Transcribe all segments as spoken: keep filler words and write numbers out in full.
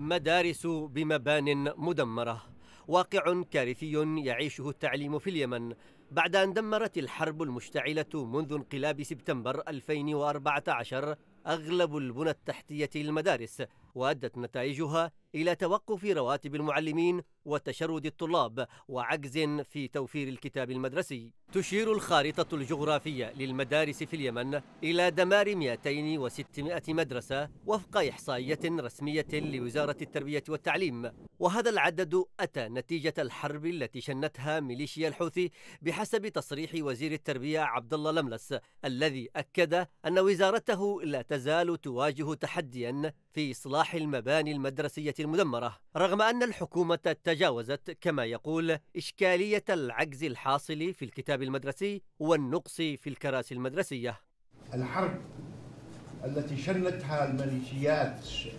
مدارس بمبان مدمرة، واقع كارثي يعيشه التعليم في اليمن بعد أن دمرت الحرب المشتعلة منذ انقلاب سبتمبر ألفين وأربعة عشر أغلب البنى التحتية للمدارس، وأدت نتائجها إلى توقف رواتب المعلمين وتشرد الطلاب وعجز في توفير الكتاب المدرسي. تشير الخارطة الجغرافية للمدارس في اليمن إلى دمار مئتين وستمائة مدرسة وفق إحصائية رسمية لوزارة التربية والتعليم، وهذا العدد أتى نتيجة الحرب التي شنتها ميليشيا الحوثي بحسب تصريح وزير التربية عبد الله لملس، الذي أكد أن وزارته لا تزال تواجه تحديا في إصلاح المباني المدرسية المدمرة، رغم أن الحكومة تجاوزت كما يقول إشكالية العجز الحاصل في الكتاب المدرسي والنقص في الكراسي المدرسية. الحرب التي شنتها الميليشيات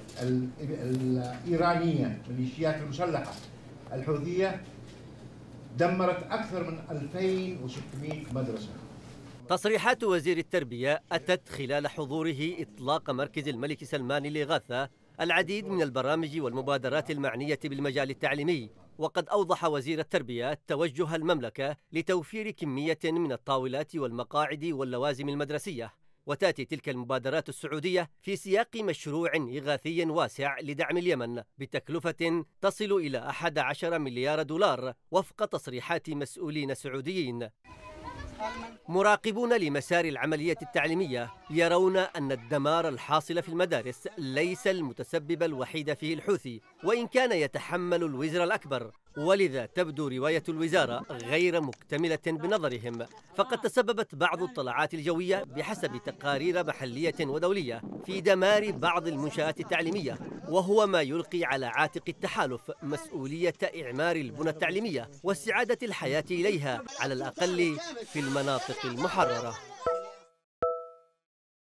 الإيرانية، الميليشيات المسلحة الحوثية، دمرت أكثر من ألفين وستمائة مدرسة. تصريحات وزير التربية أتت خلال حضوره إطلاق مركز الملك سلمان للإغاثة العديد من البرامج والمبادرات المعنية بالمجال التعليمي، وقد أوضح وزير التربية توجه المملكة لتوفير كمية من الطاولات والمقاعد واللوازم المدرسية. وتأتي تلك المبادرات السعودية في سياق مشروع إغاثي واسع لدعم اليمن بتكلفة تصل إلى أحد عشر مليار دولار وفق تصريحات مسؤولين سعوديين. مراقبون لمسار العملية التعليمية يرون أن الدمار الحاصل في المدارس ليس المتسبب الوحيد فيه الحوثي، وإن كان يتحمل الوزر الأكبر، ولذا تبدو رواية الوزارة غير مكتملة بنظرهم، فقد تسببت بعض الطلعات الجوية بحسب تقارير محلية ودولية في دمار بعض المنشآت التعليمية، وهو ما يلقي على عاتق التحالف مسؤولية إعمار البنى التعليمية واستعادة الحياة إليها على الأقل في المناطق المحررة.